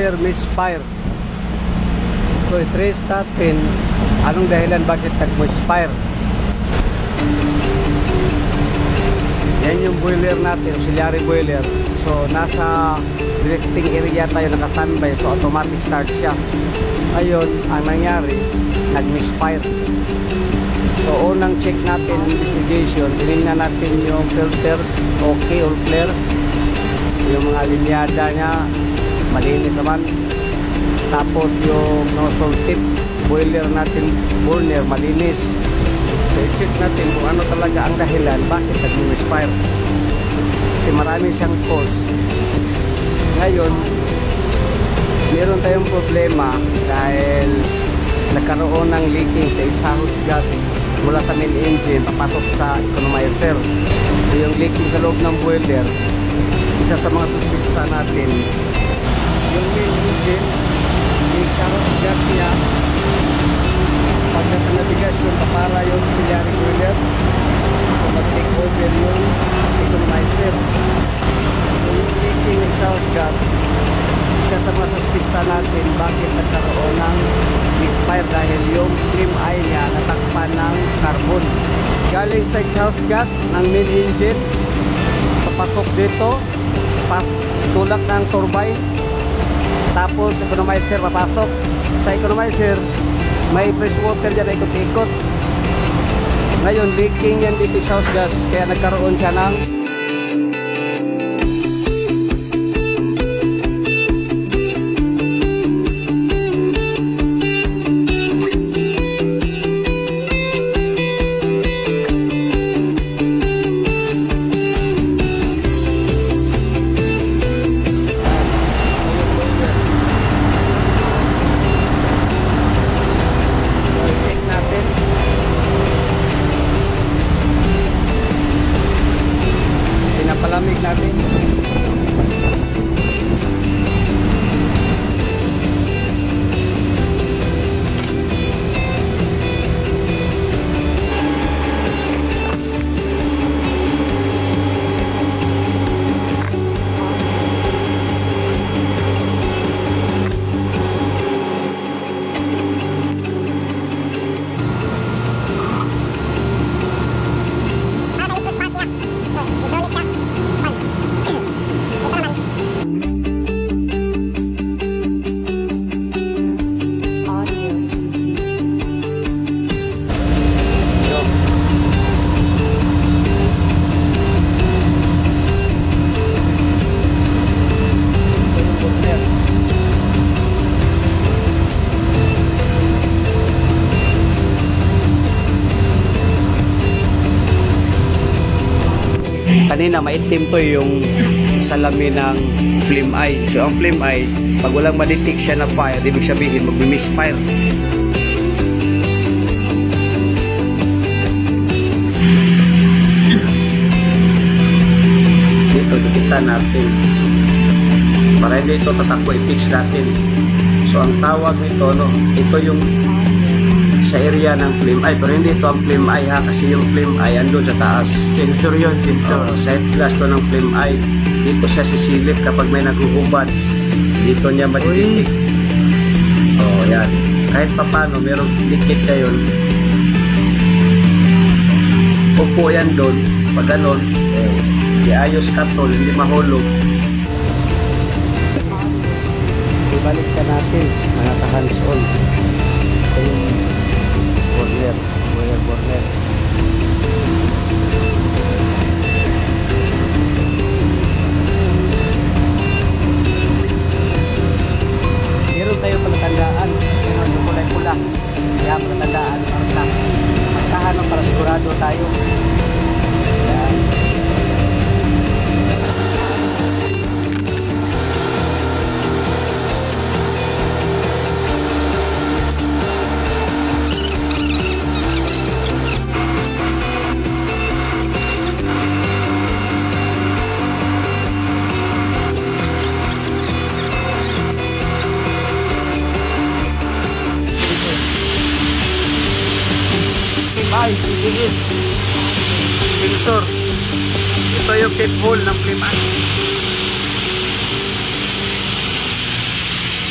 boiler misfire. So i-trace natin anong dahilan bakit nag-misfire. Yan yung boiler natin, auxiliary boiler. So nasa directing area tayo, naka-standby, so automatic start siya. Ayun, ang nangyari, nag-misfire. So unang check natin, investigation, tinignan natin yung filters, okay, all clear. Yung mga linyada niya, malinis naman. Tapos yung nozzle tip, boiler natin, burner, malinis. So i-check natin kung ano talaga ang dahilan bakit nag-misfire. Kasi marami siyang cause. Ngayon, meron tayong problema dahil nagkaroon ng leaking sa exhaust gas mula sa main engine papasok sa economizer. So yung leaking sa loob ng boiler, isa sa mga suspitsa natin, yung main engine, yung exhaust gas niya, pagkat ang nabigasyon para yung auxiliary boiler, so mag-take over yung economizer. So yung leaking exhaust gas, isa sa mga suspitsa natin bakit nagkaroon ng misfire dahil yung flame eye niya natakpan ng carbon. Galing sa exhaust gas ng main engine, papasok dito, tulak ng turbine, tapos economizer papasok. Sa economizer, may fresh water dyan na ikot-ikot. Ngayon, leaking yan dito exhaust gas, kaya nagkaroon siya ng palamig natin. Kanina maitim to yung salamin ng flame eye. So ang flame eye, pag walang ma-detect siya na fire, ibig sabihin mag-misfire. Dito dikita natin para hindi ito tatakbo, i-fix natin. So ang tawag nito, no, ito yung sa area ng flame eye, pero hindi ito ang flame eye ha, kasi yung flame eye andun sa taas. Sensor yun, sensor. Side glass to ng flame eye. Dito siya sisilip kapag may naguhubad. Dito niya madiditik. Oh, yan. Kahit papano, merong dikit kayo. Upo yan doon. Pag ganon, iayos katol, hindi mahulog. Ibalik ka natin, mga ka-hands-on. Ito yung boiler. Meron tayo palatandaan, meron yung kulay-pula. Kaya palatandaan para magkahanap para sigurado tayo. Yan. CGS sensor. Ito yung peephole ng flame eye.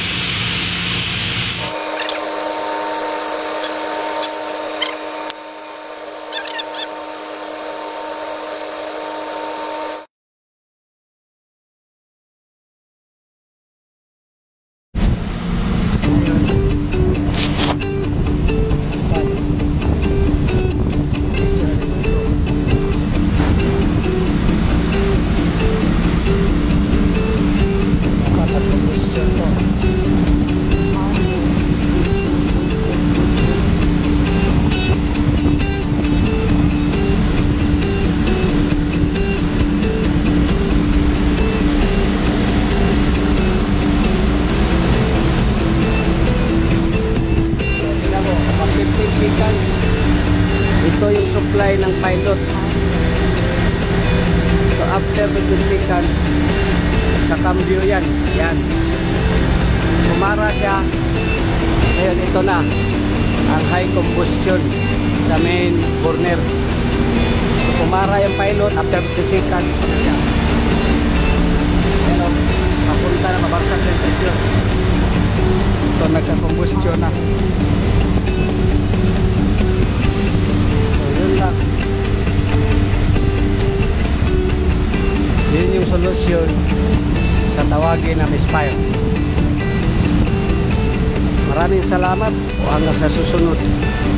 15 seconds. Ito yung supply ng pilot. So after 15 seconds, kakambyo yan. Yan. Kumara siya. Ngayon, ito na ang high combustion sa main burner. So, kumara yung pilot after 15 seconds. Yan. Pero, papunta na mabagsak yung presyon. So, nagka-combustion na. So, yun lang. Yun yung solusyon sa tawagin na misfire. Maraming salamat o hanggang sa susunod.